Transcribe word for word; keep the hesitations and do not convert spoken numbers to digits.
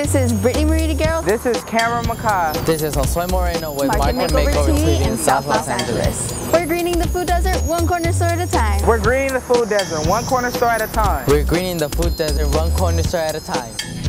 This is Brittany Marie DeGarro. This is Cameron McCall. This is Josué Moreno with Market Market Makeover Makeover T V T V in in South Los Angeles. We're greening the food desert one corner store at a time. We're greening the food desert, one corner store at a time. We're greening the food desert one corner store at a time.